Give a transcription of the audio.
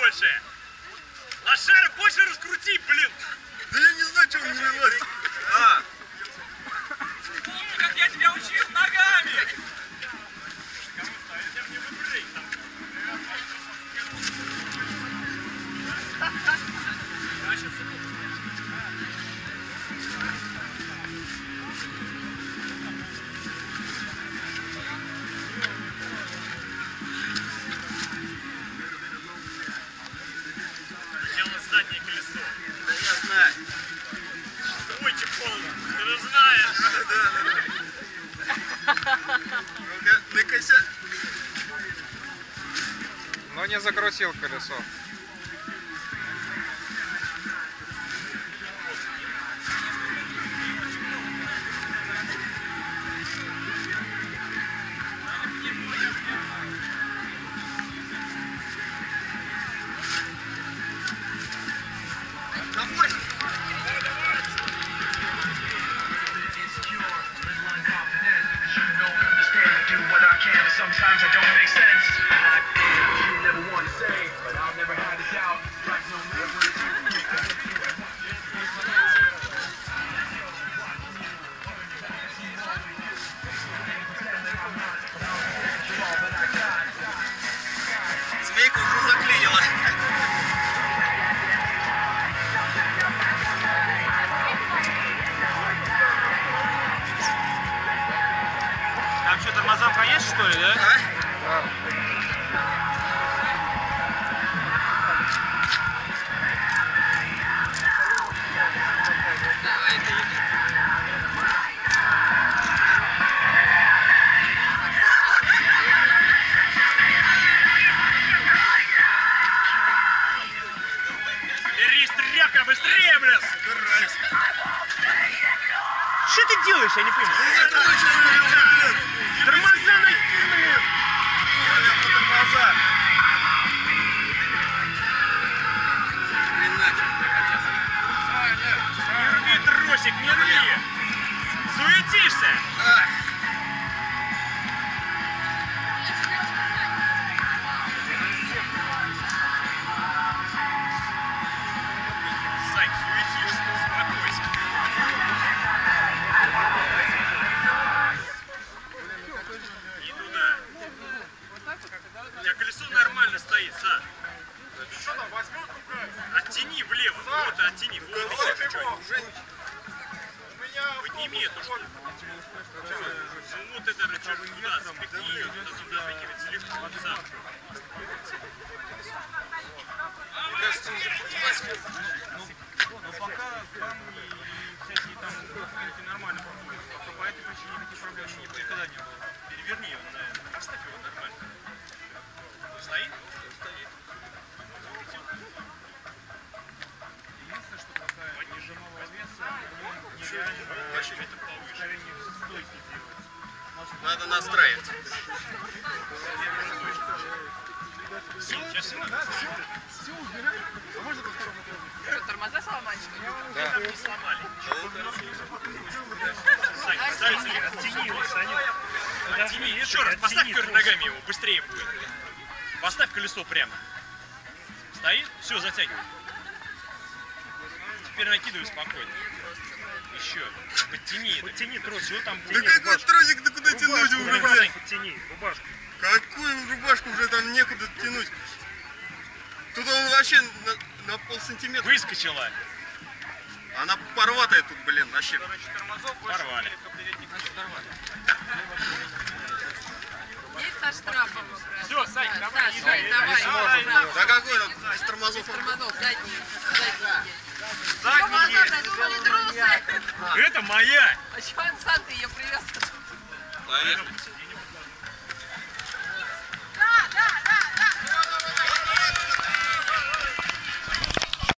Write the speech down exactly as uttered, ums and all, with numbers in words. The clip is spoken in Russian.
больше. Лошара больше раскрути, блин. Да я не знаю, что он не вылазит. А. Помню, как я тебя учил ногами. Сначала заднее колесо. Да я знаю. Ой, чехол, ты же знаешь. Да, да, да. Ну-ка, ныкайся. Но не закрутил колесо. Sometimes I don't make sense. You never want to say, but I've never had a doubt. Like no matter Змейку уже заклинило. Там что, тормозам поешь, что ли, да? А? Да. Давай, ты. Бери, стрелка, быстрее, блин! Собираюсь. Что ты делаешь, я не пойму? Тормоза накинули! Тормоза. Не рви тросик, не рви! Суетишься! Сань, суетишься, успокойся. И туда. У тебя колесо нормально стоит, Сань. Оттяни влево, вот оттяни, вот еще чуть-чуть. Подними эту штуку. Ну вот это рычаг туда, запихни ее, потом запихивать слишком сам. Кажется, уже восьмой. Но пока камни и всякие там кухоньки нормально проходят. Пока по этой причине никаких проблем никогда не было. Переверни его, наверное. Поставь его нормально. Стоит? Стоит. Единственное, что такая нежимого веса, нереально это повышение стойки делать. Надо настраивать. Сейчас Все убираем. А можно по второму кругу? Что, тормоза сломать, что ли? Да. там не сломали. Сань, Сань, оттяни его, Саня. Оттяни, еще раз, поставь вверх ногами его, быстрее будет. Поставь колесо прямо. Стоит? Все, затягивай. Теперь накидывай спокойно. Еще. Подтяни это. Подтяни трос, все там Да какой тросик, ты куда тянуть уже, блядь? Подтяни, рубашку. Какую рубашку уже там некуда тянуть? Тут он вообще на, на полсантиметра. Выскочила. Она порватая тут, блин, вообще. Порвали. Есть со штрафом вопрос. Все, Сань, Да, давай, Саша, езжай, давай, езжай. давай, штраф. Да какой там без тормозов? Тормозов, задний, задний. Задний есть. Тормоза, думали, трусы. Это моя. А чего он сам ты ее привез? Поехали.